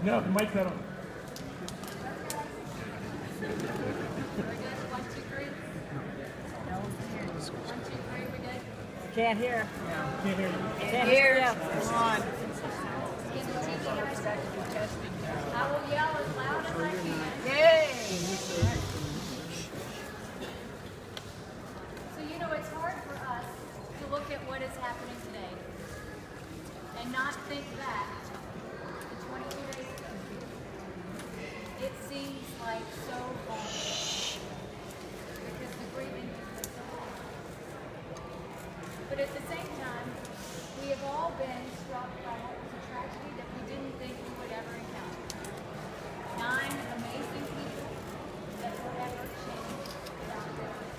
No, the mic's not on. Can't hear. Can't hear you. Can't hear you. Come on. I will yell as loud as I can. Yay! So it's hard for us to look at what is happening today and not think back to 22 days ago. It seems like so long because the grieving is so long. But at the same time, we have all been struck by what was a tragedy that we didn't think we would ever encounter. 9 amazing people that forever changed our lives.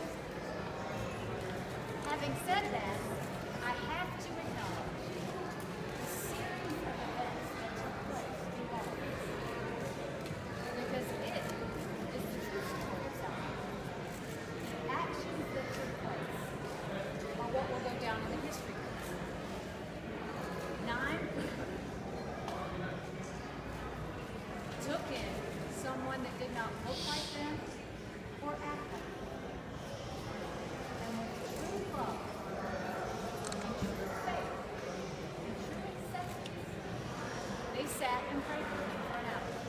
Having said that, I have to acknowledge the series of events that took place in all of this. Because it is the true story of salvation. The actions that took place are what will go down in the history books. 9 people took in someone that did not look like them or act like them. And with true love and true faith and true acceptance, they sat and prayed for him for an hour.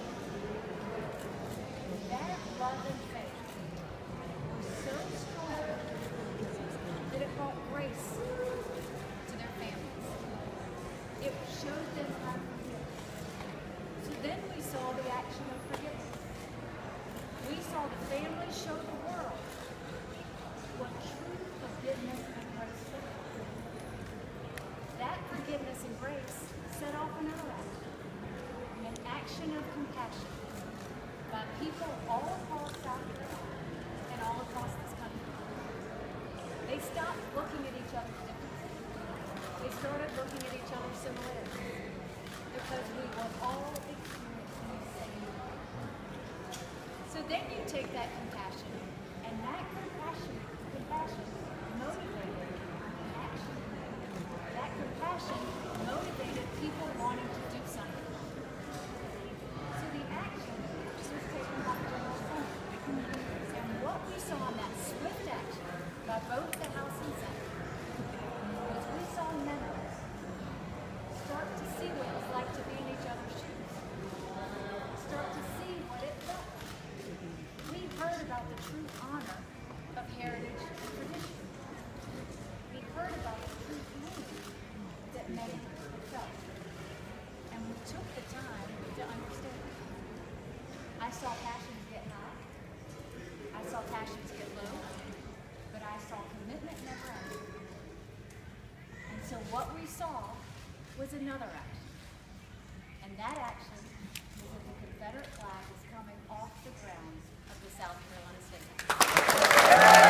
That love and faith was so strong that it brought grace to their families. It showed them how to forgive. So then we saw the action of forgiveness. We saw the family show the world what true forgiveness and grace look like. That forgiveness and grace set off another action, an action of compassion by people all across South Carolina and all across this country. They stopped looking at each other differently. They started looking at each other's similarities because we were all experiencing the same. So then you take that compassion, and that compassion motivated action. That compassion motivated people wanting to do something. So the action was taken by General Fund. And what we saw in that swift action by both the House and Senate was we saw members start to see what it was like to be in each other's shoes. Start to see what it felt like. We heard about the true honor of heritage and tradition. We heard about the true community that made it felt. And we took the time to understand. I saw passions get high. I saw passions get low. But I saw commitment never ended. And so what we saw was another action. And that action is that the Confederate flag is coming off the grounds of the South Carolina State.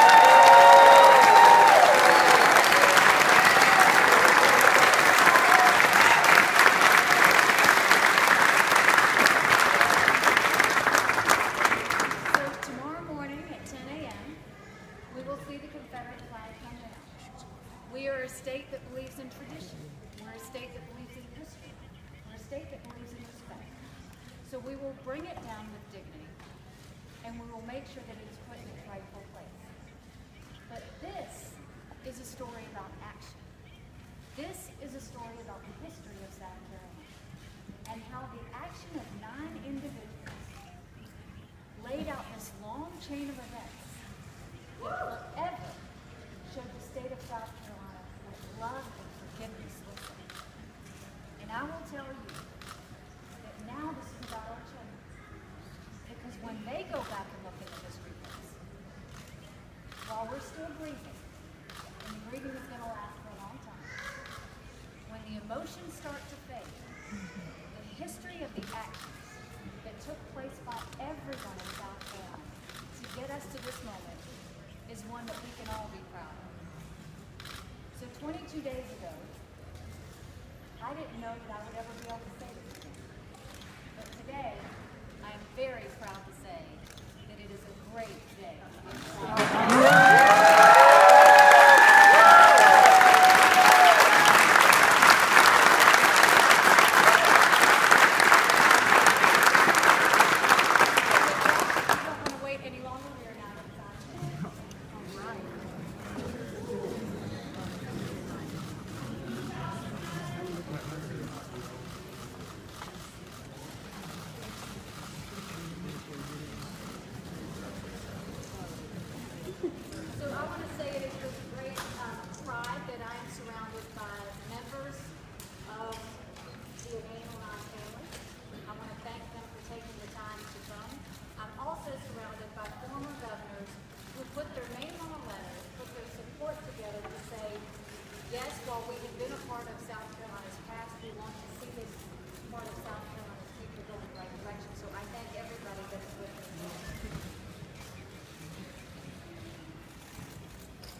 So tomorrow morning at 10 a.m., we will see the Confederate flag come down. We are a state that believes in tradition. We're a state that believes in history. We're a state that believes in respect. So we will bring it down with dignity, and we will make sure that it is put in its rightful place. But this is a story about action. This is a story about the history of South Carolina and how the action of 9 individuals laid out this long chain of events that forever showed the state of South Carolina with love and forgiveness with them. And I will tell you that now this is about our children. Because when they go back and look at the history books, while we're still grieving, and the grieving is going to last for a long time, when the emotions start to fade, the history of the actions that took place by everyone in South Carolina to get us to this moment is one that we can all be proud of. So 22 days ago, I didn't know that I would ever be able to say this again. But today, I am very proud to say that it is a great day in South Carolina.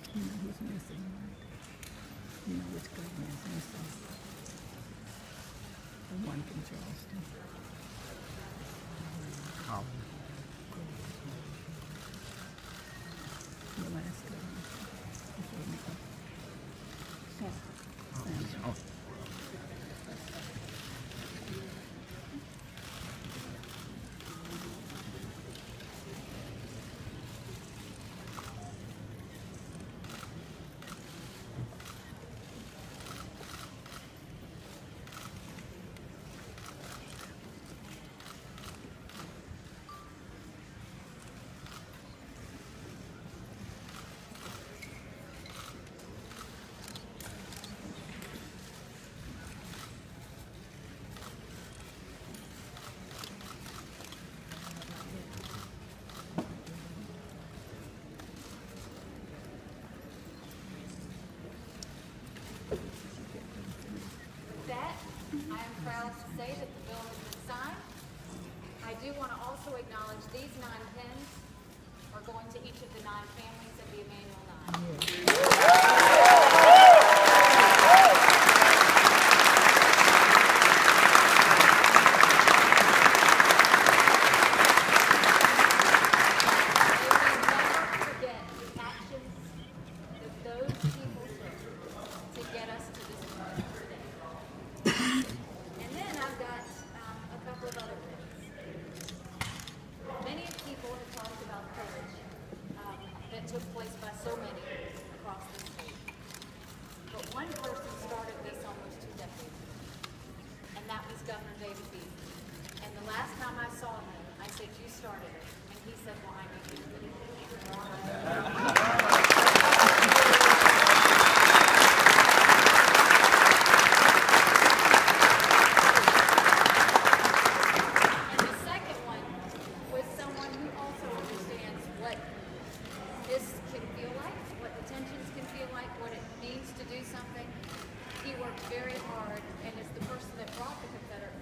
You know who's missing, right? You know which governor is missing. The one from Charleston. Oh. The last governor. Before Nickel. Sanders. Oh. With that, I am proud to say that the bill has been signed. I do want to also acknowledge these 9 pins are going to each of the 9 families of the Emmanuel 9. They may never forget the actions that those people took to get us to this point today. And then I've got a couple of other things. Many people have talked about courage that took place by so many across the state. But one person started this almost 2 decades ago, and that was Governor David Beasley. And the last time I saw him, I said, "You started it." And he said, "Well, I need you to finish it." And the second one was someone who also understands what this can feel like, what the tensions can feel like, what it means to do something. He worked very hard and is the person that brought the Confederate